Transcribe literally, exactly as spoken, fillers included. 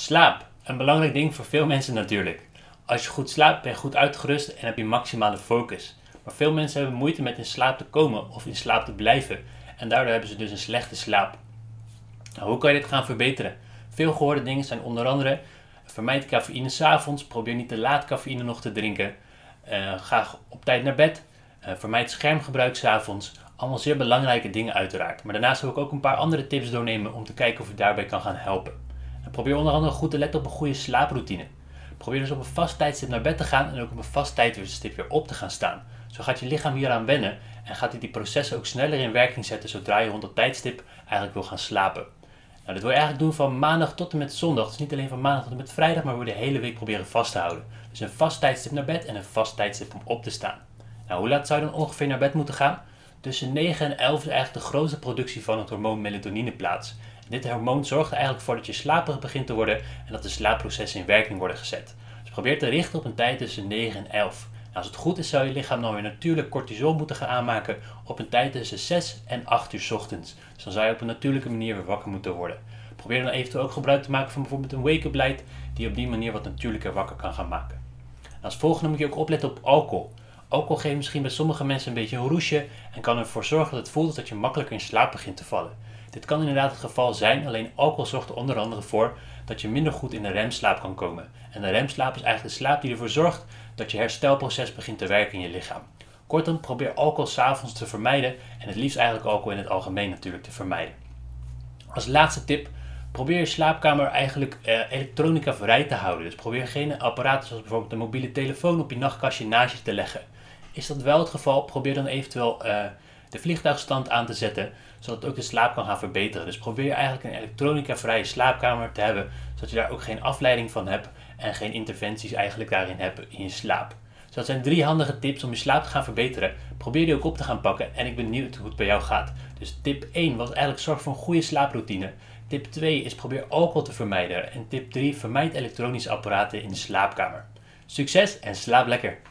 Slaap, een belangrijk ding voor veel mensen natuurlijk. Als je goed slaapt ben je goed uitgerust en heb je maximale focus. Maar veel mensen hebben moeite met in slaap te komen of in slaap te blijven en daardoor hebben ze dus een slechte slaap. Nou, hoe kan je dit gaan verbeteren? Veel gehoorde dingen zijn onder andere: vermijd cafeïne 's avonds, probeer niet te laat cafeïne nog te drinken, uh, ga op tijd naar bed, uh, vermijd schermgebruik 's avonds. Allemaal zeer belangrijke dingen uiteraard. Maar daarnaast wil ik ook een paar andere tips doornemen om te kijken of je daarbij kan gaan helpen. En probeer onder andere goed te letten op een goede slaaproutine. Probeer dus op een vast tijdstip naar bed te gaan en ook op een vast tijdstip weer op te gaan staan. Zo gaat je lichaam hieraan wennen en gaat hij die processen ook sneller in werking zetten zodra je rond dat tijdstip eigenlijk wil gaan slapen. Nou, dit wil je eigenlijk doen van maandag tot en met zondag. Dus niet alleen van maandag tot en met vrijdag, maar we de hele week proberen vast te houden. Dus een vast tijdstip naar bed en een vast tijdstip om op te staan. Nou, hoe laat zou je dan ongeveer naar bed moeten gaan? Tussen negen en elf is eigenlijk de grootste productie van het hormoon melatonine plaats. En dit hormoon zorgt er eigenlijk voor dat je slaperig begint te worden en dat de slaapprocessen in werking worden gezet. Dus probeer te richten op een tijd tussen negen en elf. Nou, als het goed is zou je lichaam dan weer natuurlijk cortisol moeten gaan aanmaken op een tijd tussen zes en acht uur 's ochtends. Dus dan zou je op een natuurlijke manier weer wakker moeten worden. Probeer dan eventueel ook gebruik te maken van bijvoorbeeld een wake-up light die op die manier wat natuurlijker wakker kan gaan maken. En als volgende moet je ook opletten op alcohol. Alcohol geeft misschien bij sommige mensen een beetje een roesje en kan ervoor zorgen dat het voelt dat je makkelijker in slaap begint te vallen. Dit kan inderdaad het geval zijn, alleen alcohol zorgt er onder andere voor dat je minder goed in de remslaap kan komen. En de remslaap is eigenlijk de slaap die ervoor zorgt dat je herstelproces begint te werken in je lichaam. Kortom, probeer alcohol 's avonds te vermijden en het liefst eigenlijk alcohol in het algemeen natuurlijk te vermijden. Als laatste tip, probeer je slaapkamer eigenlijk uh, elektronica vrij te houden. Dus probeer geen apparaten zoals bijvoorbeeld een mobiele telefoon op je nachtkastje naast je te leggen. Is dat wel het geval, probeer dan eventueel uh, de vliegtuigstand aan te zetten, zodat ook de slaap kan gaan verbeteren. Dus probeer eigenlijk een elektronica-vrije slaapkamer te hebben, zodat je daar ook geen afleiding van hebt en geen interventies eigenlijk daarin hebt in je slaap. Dus dat zijn drie handige tips om je slaap te gaan verbeteren. Probeer die ook op te gaan pakken en ik ben benieuwd hoe het bij jou gaat. Dus tip één was eigenlijk zorg voor een goede slaaproutine. Tip twee is probeer alcohol te vermijden. En tip drie, vermijd elektronische apparaten in de slaapkamer. Succes en slaap lekker!